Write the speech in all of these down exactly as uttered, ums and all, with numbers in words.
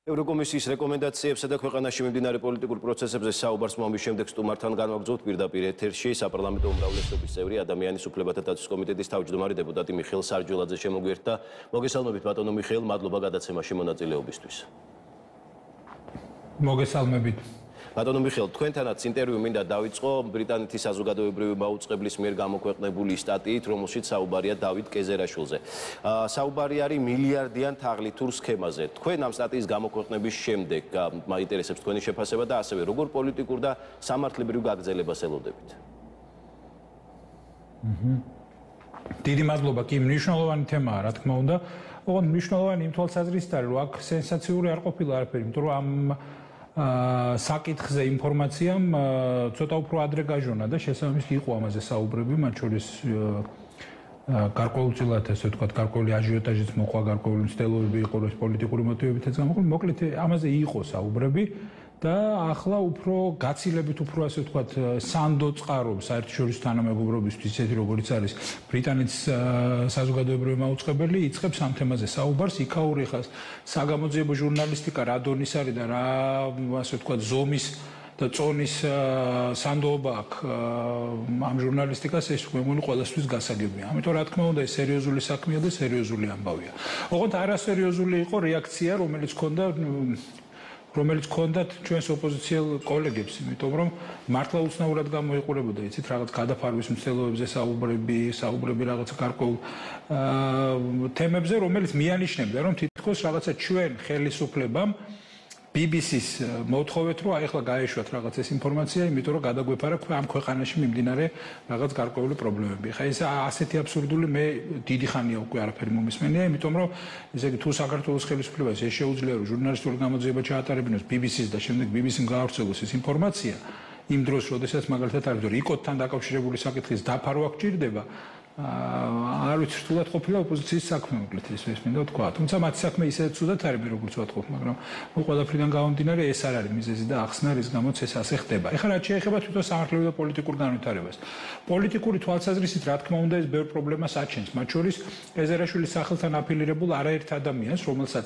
ევროკომისიის რეკომენდაციებსა და ქვეყანაში მიმდინარე პოლიტიკურ პროცესებზე საუბარს მომის შემდეგ სტუმართან განვაგრძობთ პირდაპირ ეთერში საპარლამენტო უმრავლესობის წევრი ადამიანის უფლებათა დაცვის კომიტეტის თავმჯდომარე დეპუტატი მიხეილ სარჯულაძე შემოგვიერთდა. მოგესალმებით ბატონო მიხეილ, მადლობა გადაცემაში მონაწილეობისთვის. მოგესალმებით. ბატონო მიხეილ, თქვენთანაც ინტერვიუ მინდა დავიწყო ბრიტანეთის საზოგადოებრივი მაუწყებლის მიერ გამოქვეყნებული სტატიით, რომელშიც საუბარია დავით კეზერაშვილზე. საუბარი არის მილიარდიან თაღლითურ სქემაზე. თქვენ ამ სტატიის გამოქვეყნების შემდეგ მაინტერესებს თქვენი შეფასება და ასევე როგორ პოლიტიკურ და სამართლებრივ გაგრძელებას ელოდებით. დიდი მადლობა, კი მნიშვნელოვანი თემაა, რა თქმა უნდა. ოღონდ მნიშვნელოვანი იმ თვალსაზრისით არის, რომ აქ სენსაციური არ ყოფილა არაფერი, იმიტომ რომ ამ საკითხზე ინფორმაციამ ცოტა უფრო ადრე გაჟონა და შესაბამისად იყო ამაზე საუბრები, მათ შორის გარკვეულწილად ესე ვთქვათ, გარკვეული აჟიოტაჟიც მოყვა, გარკვეული მცდელობები იყო, რომ პოლიტიკური მოტივებითაც გამოყო, მოკლედ ამაზე იყო საუბრები და ახლა უფრო გაცილებით უფრო ასე ვთქვათ, სანდო წყარობს საერთაშორისო თანამეგობრობისთვის, ისეთი როგორც არის ბრიტანეთის საზოგადოებრივი მაუწყებელი, იწყებს ამ თემაზე საუბარს, იქაური ხას საგამოძიებო ჟურნალისტიკა რა დონის არის და რა ასე ვთქვათ, ზომის და წონის სანდოობა აქვს ამ ჟურნალისტიკას, ეს მეგონი ყველასთვის გასაგებია. ამიტომ რა თქმა უნდა, ეს სერიოზული საქმეა და სერიოზული ამბავია. ოღონდ არასერიოზული იყო რეაქცია, რომელიც ჰქონდა რომელიც ჰქონდათ ჩვენს ოპოზიციელ კოლეგებს, იმიტომ რომ მართლა უცნაურად გამოიყურებოდა, იცით, რაღაც გადაფარვის მცდელობებზე საუბრები, საუბრები რაღაცა გარკვეულ თემებზე, რომელიც მიანიშნებდა, რომ თითქოს რაღაცა ჩვენ ხელისუფლებამ ბი ბი სის მოთხოვეთ, რომ აი ახლა გაეშვათ რაღაც ეს ინფორმაცია, იმიტომ რომ გადაგვეფარა ამ ქვეყანაში მიმდინარე რაღაც გარკვეული პრობლემები. ხა ეს ასეთი აბსურდული მე დიდი ხანია უკვე არაფერი მომისმენია, იმიტომ რომ ესე იგი თუ საქართველოს ხელისუფლებას ეს შეუძლია რომ ჟურნალისტური გამოძიება ჩაატარებინოს ბი ბი სის და შემდეგ ბი ბი სიმ გაავრცელოს ეს ინფორმაცია, იმ დროს, როდესაც მაგალითად არის რომ იკოდთან დაკავშირებული საკითხის დაფარვა გჭირდება, არ ვიცი, რთულად ყოფილა ოპოზიციის საქმე, მოკლედ ეს ეს მინდა ვთქვა. თუმცა მათი საქმე ისედაც ცუდად არის, როგორც ვთქვათ, მაგრამ ნუ ყველაფრიდან გამომდინარე ეს არ არის მიზეზი და ახსნა, რის გამოც ეს ასე ხდება. ეხლა რაც შეეხება თვითონ სამართლებრივ და პოლიტიკურ განვითარებას. პოლიტიკური თვალსაზრისით, რა თქმა უნდა, ეს ბევრ პრობლემას აჩენს, მათ შორის კეზერაშვილის სახელთან აფილირებულ არაერთ ადამიანს, რომელსაც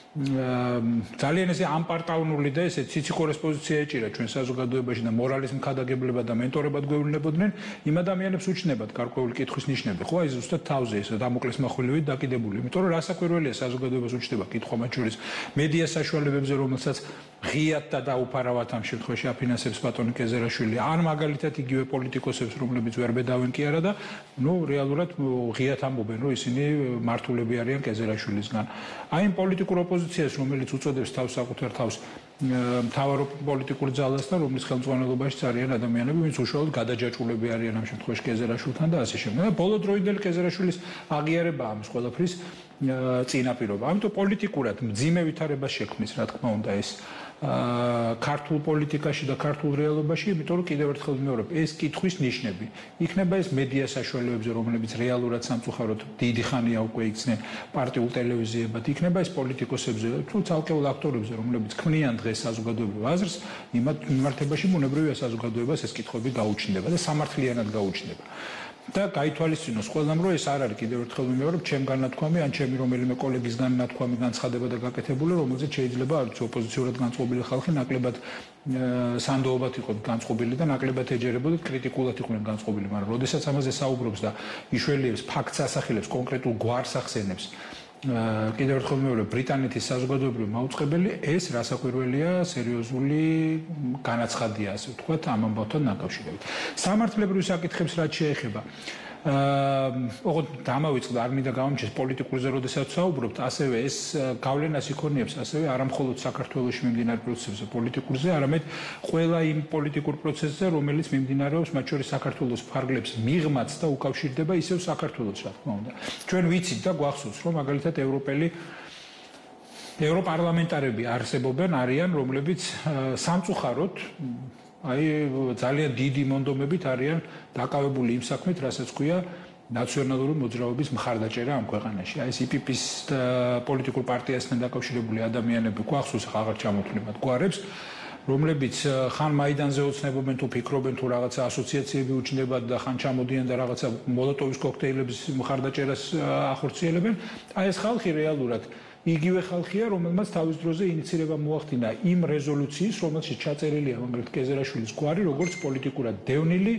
ძალიან ესე ამპარტაუნული და ესე ციციქორეს პოზიცია ეჭირა ჩვენ საზოგადოებაში და მორალის მქადაგებლება და მენტორებად გვევლინებოდნენ, იმ ადამიანებს უჩნდებათ გარკვეული კითხვის ნიშნები. ხო, აი ზუსტად თავზე ეს დამოკლეს מחვილივით დაკიდებული. იმიტომ რომ რასაკვირველია საზოგადოებას უჩნდება კითხვა მათ შორის მედია საშუალებებზე, რომელსაც ღიად და დაუფარავად ამ შემთხვევაში აფინანსებს ბატონი კეზერაშვილი, ან მაგალითად იგივე პოლიტიკოსებს, რომლებიც ვერ ბედავენ კი არა და ნუ რეალურად ღიად ამბობენ, რომ ისინი მართულები არიან კეზერაშვილისგან. აი იმ პოლიტიკურ ოპოზიციას, რომელიც უწოდებს თავს საკუთარ თავს მთავარ პოლიტიკურ ძალას და რომლის ხელმძღვანელობაში არიან ადამიანები, ვინც უშუალოდ გადაჯაჭვულები არიან ამ შემთხვევაში კეზერაშვილთან და ასე შემდეგ. და ბოლო დროინდელი კეზერაშვილის აღიარება ამის ყველაფრის წინაპირობა. ამიტომ პოლიტიკურად მძიმე ვითარებას შექმნის, რა თქმა უნდა, ეს ქართულ პოლიტიკაში და ქართულ რეალობაში, იმიტომ რომ კიდევ ერთხელ ვიმეორებ, ეს კითხვის ნიშნები. იქნება ეს მედია საშუალებებზე, რომლებიც რეალურად სამწუხაროდ დიდი ხანია უკვე იქცნენ პარტიულ ტელევიზიებად, იქნება ეს პოლიტიკოსებზე, თუ ცალკეულ აქტორებზე, რომლებიც ქმნიან დღეს საზოგადოებრივ აზრს, იმათ მიმართებაში ბუნებრივია საზოგადოებას ეს კითხვები გაუჩნდება და სამართლიანად გაუჩნდება. და გაითვალისწინოს ყველამ, რომ ეს არ არის კიდევ ერთხელ ვიმეორებ, ჩემ განათქვამი, ან ჩემი რომელიმე კოლეგის განათქვამი, განცხადება და გაკეთებული, რომელზეც შეიძლება არ ვიცი ოპოზიციურად განწყობილი ხალხი ნაკლებად სანდოობად იყო განწყობილი და ნაკლებად ეჯერებოდათ, კრიტიკულად იყვნენ განწყობილი, მაგრამ როდესაც ამაზე საუბრობს და იშველიებს ფაქტს ასახელებს, კონკრეტულ გვარს ახსენებს, კიდევ ერთხელ ვიმეორებ, ბრიტანეთის საზოგადოებრივი მაუწყებელი, ეს რასაკვირველია, სერიოზული განაცხადია, ასე ვთქვათ, ამ ამბავთან დაკავშირებით. სამართლებრივ საკითხებს რაც შეეხება, ოღონდ დამავიწყდა, არ მინდა გამომჩეს პოლიტიკურზე, როდესაც საუბრობთ, ასევე ეს გავლენას იქონიებს, ასევე არა მხოლოდ საქართველოში მიმდინარე პროცესებზე პოლიტიკურზე, არამედ ყველა იმ პოლიტიკურ პროცესზე, რომელიც მიმდინარეობს, მათ შორის საქართველოს ფარგლებს მიღმაც და უკავშირდება ისევ საქართველოს, რა თქმა უნდა. ჩვენ ვიცით და გვახსოვს, რომ მაგალითად ევროპელი ევროპარლამენტარები არსებობენ, არიან, რომლებიც სამწუხაროდ აი ძალიან დიდი მონდომებით არიან დაკავებული იმ საქმით, რასაც ქვია ნაციონალური მოძრაობის მხარდაჭერა ამ ქვეყანაში. აი ეს ი პი პის პოლიტიკურ პარტიასთან დაკავშირებული ადამიანები გვახსოვს, აღარ ჩამოთვლებათ გვარებს, რომლებიც ხან მაიდანზე ოცნებობენ თუ ფიქრობენ თუ რაღაცა ასოციაციები უჩნდებათ და ხან ჩამოდიან და რაღაცა მოლოტოვის კოქტეილების მხარდაჭერას ახორციელებენ. აი ეს ხალხი რეალურად იგივე ხალხია, რომელმაც თავის დროზე ინიციირება მოახდინა იმ რეზოლუციის, რომელშიც ჩაწერილია მაგალითად კეზერაშვილის გვარი, როგორც პოლიტიკურად დევნილი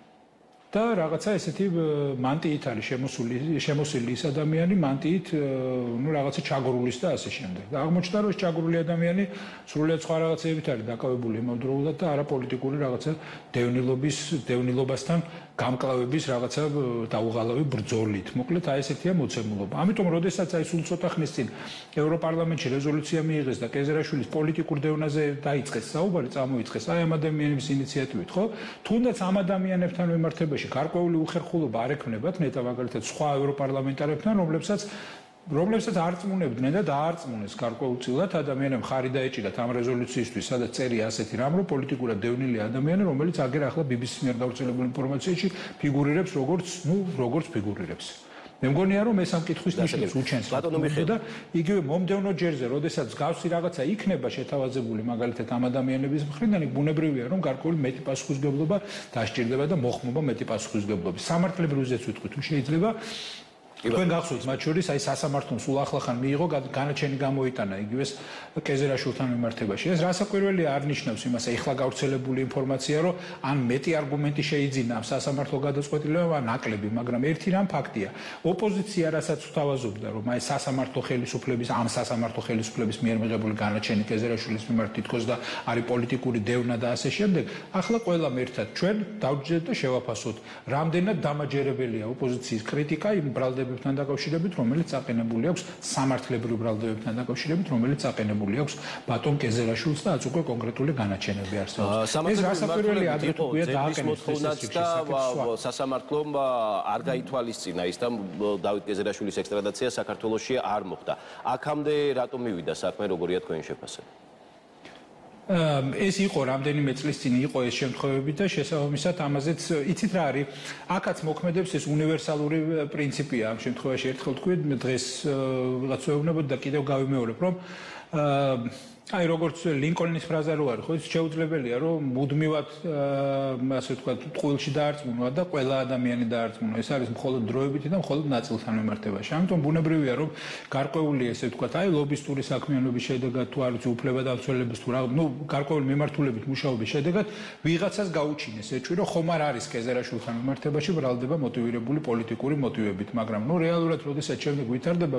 და რაღაცა ესეთი მანტიით არის შემოსული შემოსილი ის ადამიანი მანტიით ნუ რაღაცა ჩაგრულის და ასე შემდეგ. და აღმოჩნდა რომ ეს ჩაგრული ადამიანი სრულიად სხვა რაღაცეებით არის დაკავებული იმავდროულად და არა პოლიტიკური რაღაცა დევნილობის დევნილობასთან გამკლავების რაღაცა დაუღალავი ბრძოლით. მოკლედ აი ესეთია მოცემულობა. ამიტომ როდესაც აი სულ ცოტა ხნის წინ ევროპარლამენტში რეზოლუცია მიიღეს და კეზერაშვილის პოლიტიკურ დევნაზე დაიწყეს საუბარი, წამოიწყეს აი ამ ადამიანების ინიციატივით, ხო? თუნდაც ამ ადამიანებთან მიმართებაში გარკვეული უხერხულობა არ ექნებათ ნეტა მაგალითად სხვა ევროპარლამენტარებთან, რომლებსაც რომლებსაც არწმუნებდნენ და დაარწმუნეს გარკვეულწილად ადამიანებს ხარი დაეჭირათ ამ რეზოლუციისთვის, სადაც წერია ასეთი რამ, რომ პოლიტიკურად დევნილი ადამიანი, რომელიც აგერ ახლა ბი ბი სის მიერ გავრცელებულ ინფორმაციაში ფიგურირებს როგორც, ნუ, როგორც ფიგურირებს. მე მგონია რომ ეს ამ კითხვის ნიშნებს უჩენს და იგივე მომდევნო ჯერზე, როდესაც გავსი რაღაცა იქნება შეთავაზებული მაგალითად ამ ადამიანების მხრიდან, ბუნებრივია რომ გარკვეული მეტი პასუხისმგებლობა დასჭირდება და მოხმობა მეტი პასუხისმგებლობის. სამართლებრივზეც ვიტყვი თუ შეიძლება თქვენ გახსოვთ მათ შორის აი სასამართლომ სულ ახლახან მიიღო განაჩენი გამოიტანა იგივეს კეზერაშვილთან მიმართებაში. ეს რასაკვირველია არ ნიშნავს იმას, აი ახლა გავრცელებული ინფორმაცია, რომ ან მეტი არგუმენტი შეიძინა ამ სასამართლო გადაწყვეტილებამ, ან ნაკლები, მაგრამ ერთი რამ ფაქტია. ოპოზიცია რასაც თავაზობდა, რომ აი სასამართლო ხელისუფლების ამ სასამართლო ხელისუფლების მიერ მიღებული განაჩენი კეზერაშვილის მიმართ თითქოს და არის პოლიტიკური დევნა და ასე შემდეგ, ახლა ყველამ ერთად ჩვენ დავჯერდეთ და შევაფასოთ, რამდენად დამაჯერებელია ოპოზიციის კრიტიკა იმ ბრალდებით თან დაკავშირებით, რომელიც აყენებული აქვს სამართლებრივ ბრალდებებთან დაკავშირებით, რომელიც აყენებული აქვს ბატონ კეზერაშვილს და აწ უკვე კონკრეტული განაჩენები არსებობს. ეს რასაკვირველი აგრეთვე უკვე დააყენეს და სასამართლომ არ გაითვალისწინა ის და დავით კეზერაშვილის ექსტრადაცია საქართველოში არ მოხდა. აქამდე რატომ მივიდა საქმე, როგორია თქვენი შეფასება? ეს იყო რამდენიმე წლის წინ იყო ეს შემთხვევები და შესაბამისად ამაზეც იცით რა არის აქაც მოქმედებს ეს უნივერსალური პრინციპია ამ შემთხვევაში ერთხელ თქვი დღეს ვიღაც ვეუბნებოდი და კიდევ გავიმეორებ რომ აი როგორც ლინკოლნის ფრაზა რო არის ხო ის შეუძლებელია რომ მუდმივად ასე ვთქვათ ტყუილში დაარწმუნვა და ყველა ადამიანი დაარწმუნვა ეს არის მხოლოდ დროებითი და მხოლოდ ნაწილთან მიმართებაში ამიტომ ბუნებრივია რომ გარკვეული ესე ვთქვათ აი ლობისტური საქმიანობის შედეგად თუ არ ვიცი უფლებადამცველების თუ რა ნუ გარკვეული მიმართულებით მუშაობის შედეგად ვიღაცას გაუჩინეს ეჭვი რომ ხომ არ არის კეზერაშვილთან მიმართებაში ბრალდება მოტივირებული პოლიტიკური მოტივებით მაგრამ ნუ რეალურად როდესაც შემდეგ ვითარდება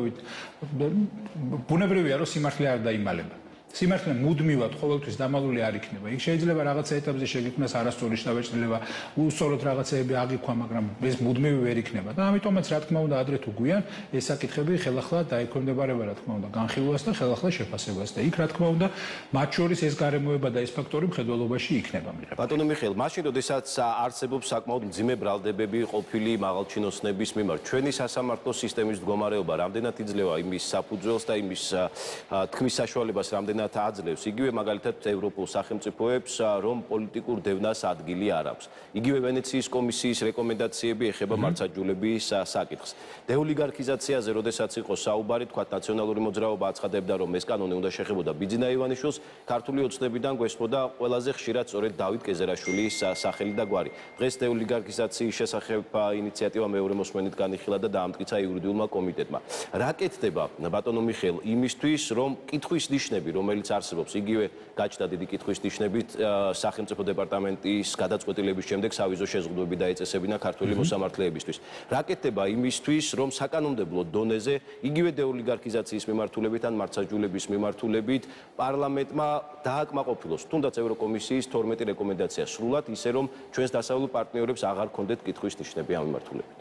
ბუნებრივია რომ სიმართლე არ დაიმალება სიმართლე მუდმივად ყოველთვის დამალული არ იქნება. იქ შეიძლება რაღაცა ეტაპზე შეგიქმნას არასწორი შთაბეჭდილება, უსწოროდ რაღაცეები აღიქვა, მაგრამ ეს მუდმივი ვერ იქნება. და ამიტომაც რა თქმა უნდა ადრე თუ გვიან ეს საკითხები ხელახლა დაექვემდებარება რა თქმა უნდა განხილვას და ხელახლა შეფასებას და იქ რა თქმა უნდა მათ შორის ეს გარემოება და ეს ფაქტორი მხედველობაში იქნება მიღება. ბატონო მიხეილ, მაშინ როდესაც არსებობს საკმაოდ მძიმე ბრალდებები ყოფილი მაღალჩინოსნების მიმართ, ჩვენი სასამართლო სისტემის მდგომარეობა რამდენად იძლევა იმის საფუძველს და იმის თქმის საშუალებას რამდენად აძლევს იგივე მაგალითად ევროპულ სახელმწიფოებს რომ პოლიტიკურ დევნას ადგილი არ აქვს. იგივე ვენეციის კომისიის რეკომენდაციები ეხება მართლმსაჯულების საკითხს. დეოლიგარქიზაციაზე როდესაც იყო საუბარი, თქვა ნაციონალური მოძრაობა აცხადებდა რომ ეს კანონი უნდა შეხებოდა ბიძინა ივანიშვილს, ქართული ოცნებიდან გვესწოდა ყველაზე ხშირად სწორედ დავით კეზერაშვილის სახელი და გვარი. დღეს დეოლიგარქიზაციის შესახებ ინიციატივა მეორე მოსმენით განიხილა და დაამტკიცა იურიდიულმა კომიტეტმა. რა კეთდება ბატონო მიხეილ იმისთვის რომ კითხვის ნიშნები რომ რომელიც არსებობს იგივე გაჩნდა დიდი კითხვის ნიშნებით სახელმწიფო დეპარტამენტის გადაწყვეტილების შემდეგ სავიზო შეზღუდვები დაეწესებინა ქართული მოსამართლეებისთვის. რა კეთდება იმისთვის, რომ საკანონმდებლო დონეზე იგივე დეოლიგარქიზაციის მიმართულებით ან მართლმსაჯულების მიმართულებით პარლამენტმა დააკმაყოფილოს თუნდაც ევროკომისიის თორმეტი რეკომენდაცია სრულად ისე რომ ჩვენს დასავლურ პარტნიორებს აღარ ქონდეთ კითხვის ნიშნები ამ მიმართულებით.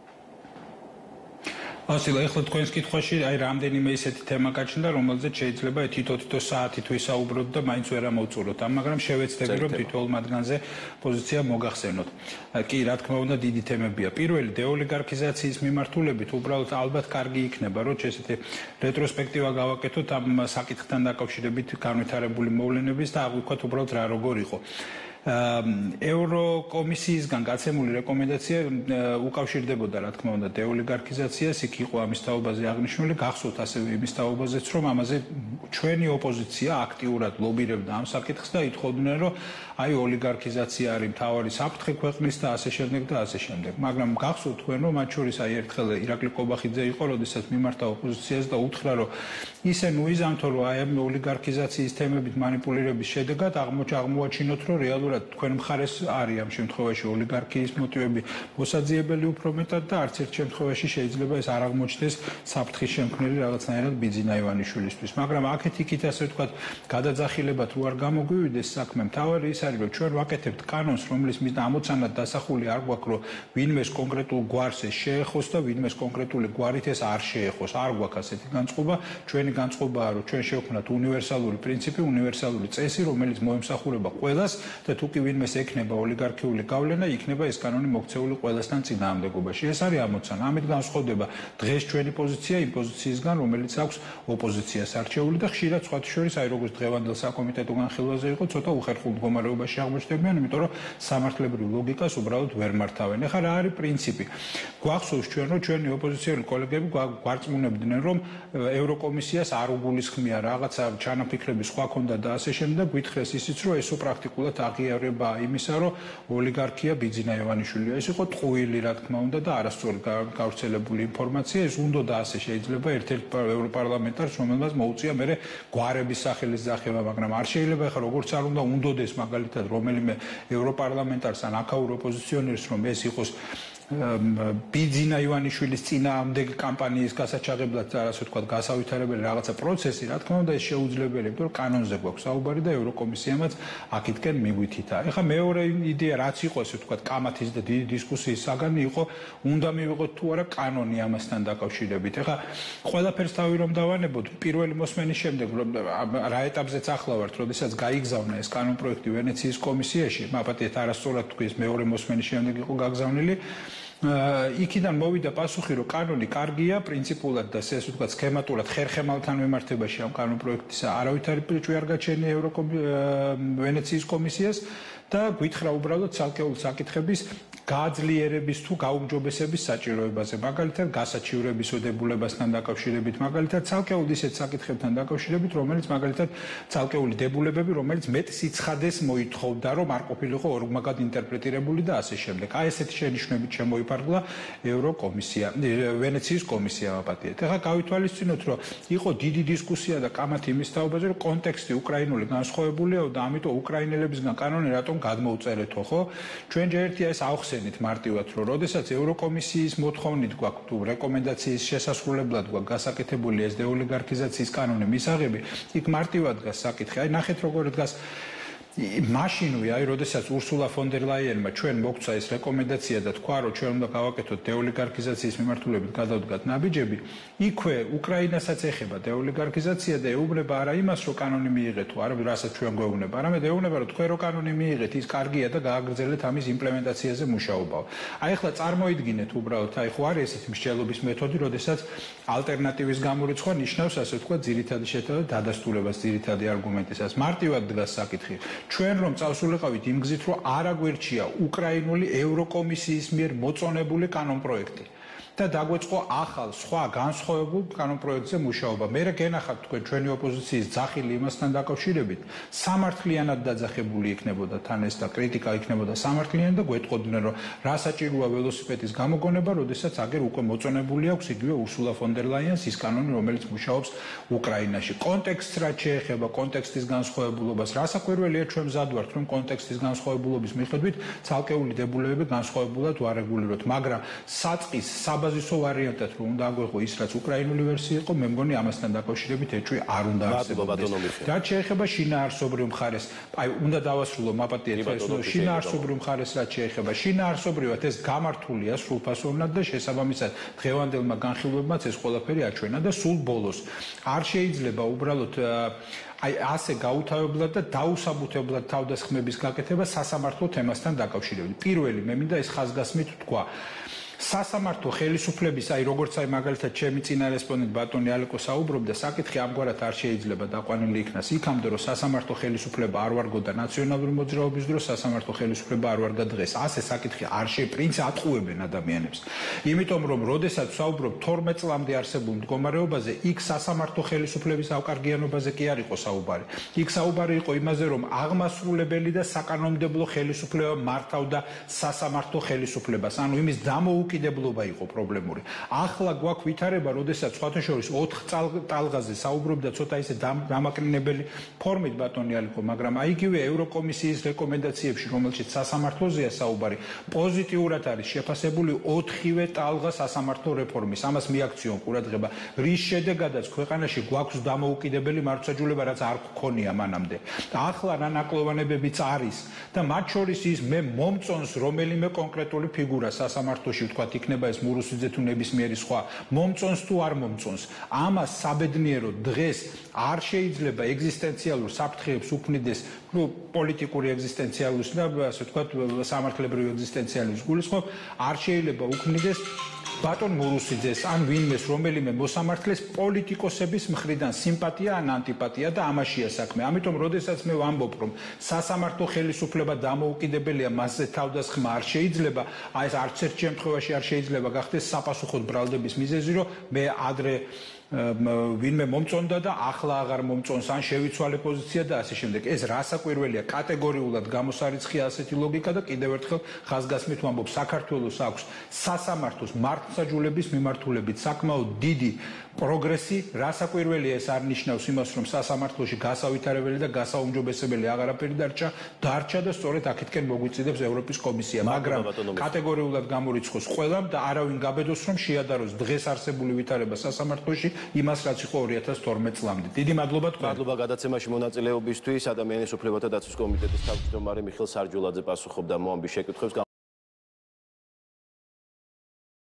ასილა ეხლა თქვენს კითხვაში აი რამდენიმე ისეთი თემა გაჩნდა რომელზეც შეიძლება თითო-თითო საათით ვისაუბროთ და მაინც ვერ ამოვწუროთ ამ მაგრამ შევეცდები რომ თითოეულ მათგანზე პოზიცია მოგახსენოთ. კი რა თქმა უნდა დიდი თემებია. პირველი დეოლიგარქიზაციის მიმართულებით უბრალოდ ალბათ კარგი იქნება რომ ესეთი რეტროსპექტივა გავაკეთოთ ამ საკითხთან დაკავშირებით განვითარებული მოვლენების და აღვიქვათ უბრალოდ რა როგორ იყო. ევროკომისიისგან გაცემული რეკომენდაცია უკავშირდებოდა, რა თქმა უნდა, დეოლიგარქიზაციას, იქ იყო ამის თაობაზე აღნიშნული, გახსოვთ ასევე იმის თაობაზეც, რომ ამაზე ჩვენი ოპოზიცია აქტიურად ლობირებდა ამ საკითხს და ითხოვდნენ, რომ აი ოლიგარქიზაცია არის მთავარი საფრთხე ქვეყნის და ასე შემდეგ და ასე შემდეგ. მაგრამ გახსოვთ თქვენ, რომ მათ შორის აი ერთხელ ირაკლი კობახიძე იყო, როდესაც მიმართა ოპოზიციას და უთხრა, რომ ისე ნუ იზამთო, რომ აი ამ ოლიგარქიზაციის თემებით манипуლირების შედეგად აღმოაჩინოთ, რომ რეალურად თქვენ მხარეს არის ამ შემთხვევაში ოლიგარქიის მოტივები მოსაძიებელი უფრო მეტად და არც ერთ შემთხვევაში შეიძლება ეს არ აღმოჩნდეს საფრთხის შემქმნელი რაღაცნაირად ბიძინა ივანიშვილისთვის. მაგრამ აქეთ იქით ასე ვთქვათ, გადაძახილებად რო არ გამოგვივიდეს საქმე, მთავარი ის არის, რომ ჩვენ ვაკეთებთ კანონს, რომლის მიზნა ამოცანად დასახული არ გვაქვს, რომ ვინმეს კონკრეტულ გვარს ეს შეეხოს და ვინმეს კონკრეტული გვარით ეს არ შეეხოს. არ გვაქვს ასეთი განწყობა. ჩვენი განწყობაა, რომ ჩვენ შევქმნათ უნივერსალური პრინციპი, უნივერსალური წესი, რომელიც მოემსახურება ყველას და თუ კი ვინმეს ექნება ოლიგარქიული გავლენა, იქნება ეს კანონი მოქცეული ყველასთან წინააღმდეგობაში. ეს არის ამოცანა. ამით განსხვავდება დღეს ჩვენი პოზიცია იმ პოზიციისგან, რომელიც აქვს ოპოზიციას არჩეული და ხშირად სხვათა შორის, აი როგორც დღევანდელ საკომიტეტო განხილვაზე იყო, ცოტა უხერხულ მდგომარეობაში აღმოჩნდებიან, იმიტომ რომ სამართლებრივ ლოგიკას უბრალოდ ვერ მართავენ. ეხლა რა არის პრინციპი? გვახსოვს ჩვენ, რომ ჩვენი ოპოზიციური კოლეგები გვარწმუნებდნენ, რომ ევროკომისიას არ უგულისხმია რაღაცა ჩანაფიქრების სხვა ქონდა და ასე შემდეგ, გითხრეს ისიც, რომ ესო პრაქტიკულად აღიარება იმისა, რომ ოლიგარქია ბიძინა ივანიშვილია. ეს იყო ტყუილი, რა თქმა უნდა, და არასწორი გავრცელებული ინფორმაცია. ეს უნდა და ასე შეიძლება ერთ-ერთ ევროპარლამენტარს, რომელმაც მოუწია მერე გვარების სახელის ძახება, მაგრამ არ შეიძლება ახლა როგორც არ უნდა უნდოდეს მაგალითად რომელიმე ევროპარლამენტარს ან აქაურ ოპოზიციონერს, რომ ეს იყოს ბიძინა ივანიშვილის წინააღმდეგ კამპანიის გასაჩაღებლად და ასე ვთქვათ გასავითარებელი რაღაცა პროცესი, რა თქმა უნდა ეს შეუძლებელია, იმიტომ რომ კანონზე გვაქვს საუბარი და ევროკომისიამაც აქეთკენ მიგვითითა. ეხლა მეორე იდეა რაც იყო, ასე ვთქვათ, კამათის და დიდი დისკუსიის საგანი იყო, უნდა მივიღოთ თუ არა კანონი ამასთან დაკავშირებით. ეხლა ყველაფერს თავი რომ დავანებოთ, პირველი მოსმენის შემდეგ რა ეტაპზეც ახლა ვართ, როდესაც გაიგზავნა ეს კანონპროექტი ვენეციის კომისიაში, მაპატიეთ არასწორად თქვი, ეს მეორე მოსმენის შემდეგ იყო გაგზავნილი. იქიდან მოვიდა პასუხი, რომ კანონი კარგია, პრინციპულად და ესე ვთქვათ, სქემატურად ხერხემალთან მიმართებაში ამ კანონპროექტისა არავითარი პრიჩვი არ გაჩენია ვენეციის კომისიას და გითხრა უბრალოდ ცალკეული საკითხების გააძლიერების თუ გაუმჯობესების საჭიროებაზე, მაგალითად გასაჩივრების დებულებასთან დაკავშირებით, მაგალითად ცალკეულ ისეთ საკითხებთან დაკავშირებით, რომელიც მაგალითად ცალკეული დებულებები, რომელიც მეტ სიცხადეს მოითხოვდა, რომ არ ყოფილიყო ორმაგად ინტერპრეტირებული და ასე შემდეგ. აი ესეთი შენიშვნებით შემოიფარგლა ევროკომისია, ვენეციის კომისია მაპატიეთ. ეხლა გავითვალისწინოთ, რომ იყო დიდი დისკუსია და კამათი იმის თაობაზე, რომ კონტექსტი უკრაინული განსხვავებულია და ამიტომ უკრაინელებისგან კანონი რატომ გადმოუწერეთო, ხო? ჩვენ ჯერ ერთი ეს ახსენით მარტივად, რომ როდესაც ევროკომისიის მოთხოვნით გვაქვს თუ რეკომენდაციის შესასრულებლად გვაქვს გასაკეთებული ეს დეოლიგარქიზაციის კანონი მისაღები, იქ მარტივად დგას საკითხი. აი ნახეთ როგორ დგას მაშინვე, აი როდესაც ურსულა ფონ დერ ლაიენმა ჩვენ მოგცა ეს რეკომენდაცია და თქვა, რომ ჩვენ უნდა გავაკეთოთ დეოლიგარქიზაციის მიმართულებით გადავდგათ ნაბიჯები, იქვე უკრაინასაც ეხება დეოლიგარქიზაცია და ეუბნება არა იმას, რომ კანონი მიიღეთ თუ არა, რასაც ჩვენ გვეუბნება, არამედ ეუბნება, რომ თქვენ რო კანონი მიიღეთ, ის კარგია და გააგრძელეთ ამის იმპლემენტაციაზე მუშაობაო. აი ახლა წარმოიდგინეთ უბრალოდ, აი ხო არის ესეთი მსჯელობის მეთოდი, როდესაც ალტერნატივის გამორიცხვა ნიშნავს, ასე ვთქვათ, ძირითადი შეტევა დადასტურებას, ძირითადი არგუმენტისას. მარტივად დგას საკითხი. ჩვენ რომ წავსულიყავით იმ გზით, რომ არ აგვერჩია უკრაინული ევროკომისიის მიერ მოწონებული კანონპროექტი და დაგვეწყო ახალ სხვა განსხვავებულ კანონპროექტზე მუშაობა. მე გენახავთ თქვენ ჩვენი ოპოზიციის ძახილი იმასთან დაკავშირებით, სამართლიანად დაძახებული იქნებოდა თან ეს და კრიტიკა იქნებოდა სამართლიანი და გვეტყოდნენ, რომ რა საჭიროა ველოსიპედის გამოგონება, როდესაც აგერ უკვე მოწონებული აქვს იგივე ურსულა ფონ დერ ლაიენს ის კანონი, რომელიც მუშაობს უკრაინაში. კონტექსტს რაც შეეხება კონტექსტის განსხვავებულობას, რასაკვირველია ჩვენ მზად ვართ, რომ კონტექსტის განსხვავებულობის მიხედვით ცალკეული დებულებები განსხვავებულად ვარეგულიროთ, მაგრამ საწყის საბაზისო ვარიანტად რომ უნდა აგვეღო ის რაც უკრაინული ვერსია იყო, მე მგონი ამასთან დაკავშირებით ეჭვი არ უნდა არსებობდეს. რაც შეეხება შინაარსობრივ მხარეს, აი უნდა დავასრულო მაპატიეთ ეს შინაარსობრივ მხარეს რაც შეეხება შინაარსობრივად ეს გამართულია სრულფასოვნად და შესაბამისად დღევანდელმა განხილვებმაც ეს ყველაფერი აჩვენა და სულ ბოლოს არ შეიძლება უბრალოდ აი ასე გაუთავებლად და დაუსაბუთებლად თავდასხმების გაკეთება სასამართლო თემასთან დაკავშირებით. პირველი მე მინდა ეს ხაზგასმით თქვა. სასამართლო ხელისუფლების, აი როგორც აი მაგალითად ჩემი წინა რესპონდენტ ბატონი ალეკო საუბრობდა, საკითხი ამგვარად არ შეიძლება დაყვანილი იქნას იქამდე, რომ სასამართლო ხელისუფლება არ ვარგოდა ნაციონალური მოძრაობის დროს, სასამართლო ხელისუფლება არ ვარგა დღეს. ასე საკითხი არ შეპრინც ატყუებენ ადამიანებს. იმიტომ რომ როდესაც საუბრობ თორმეტ წლამდე არსებულ მდგომარეობაზე, იქ სასამართლო ხელისუფლების ავკარგიანობაზე კი არ იყო საუბარი. იქ საუბარი იყო იმაზე, რომ აღმასრულებელი და საკანონმდებლო ხელისუფლება მართავდა სასამართლო ხელისუფლებას. ანუ იმის დამოუკიდებლობა იყო პრობლემური. ახლა გვაქვს ვითარება, როდესაც სხვათა შორის ოთხ ტალღაზე საუბრობდა ცოტა ისე დამაკნინებელი ფორმით ბატონი ალეკო, მაგრამ აი იგივე ევროკომისიის რეკომენდაციებში, რომელშიც სასამართლოზეა საუბარი, პოზიტიურად არის შეფასებული ოთხივე ტალღა სასამართლო რეფორმის. ამას მიაქციონ ყურადღება, რის შედეგადაც ქვეყანაში გვაქვს დამოუკიდებელი მართლმსაჯულება, რაც არ გქონია მანამდე. ახლა რა ნაკლოვანებებიც არის და მათ შორის ის მე მომწონს რომელიმე კონკრეტული ფიგურა სასამართლოში, ვთქვათ, იქნება ეს მურუსიძე თუ ნებისმიერი სხვა, მომწონს თუ არ მომწონს. ამას საბედნიეროდ დღეს არ შეიძლება ეგზისტენციალურ საფრთხეებს უქმნიდეს, ну, პოლიტიკური ეგზისტენციალურს და ასე ვთქვათ, სამართლებრივი ეგზისტენციალურს გულისხმობ, არ შეიძლება უქმნიდეს ბატონ მურუსიძეს ან ვინმეს რომელიმე მოსამართლეს პოლიტიკოსების მხრიდან სიმპათია ან ანტიპათია და ამაშია საქმე. ამიტომ როდესაც მე ვამბობ, რომ სასამართლო ხელისუფლება დამოუკიდებელია, მასზე თავდასხმა არ შეიძლება, აი ეს არც ერთ შემთხვევაში არ შეიძლება გახდეს საპასუხოდ ბრალდების მიზეზი, რომ მე ადრე ვინმე მომწონდა და ახლა აღარ მომწონს, ან შევიცვალე პოზიცია და ასე შემდეგ. ეს რასაკვირველია, კატეგორიულად გამოსარიცხია ასეთი ლოგიკა და კიდევ ერთხელ ხაზგასმით ვამბობ, საქართველოს აქვს სასამართლოს მართლმსაჯულების მიმართულებით საკმაოდ დიდი პროგრესი. რასაკვირველია, ეს არ ნიშნავს იმას, რომ სასამართლოში გასავითარებელი და გასაუმჯობესებელი აღარაფერი დარჩა, დარჩა და სწორედ აქეთკენ მოგვიწიდებს ევროპის კომისია, მაგრამ კატეგორიულად გამორიცხოს ყველამ და არავინ გაბედოს, რომ შეადაროს დღეს არსებული ვითარება სასამართლოში იმას, რაც იყო ორი ათას თორმეტ წლამდე. დიდი მადლობა თქვენ. მადლობა გადაცემაში მონაწილეობისთვის. ადამიანის უფლებათა დაცვის კომიტეტის თავმჯდომარე მიხეილ სარჯულაძე პასუხობდა მოამბის შეკითხვებს.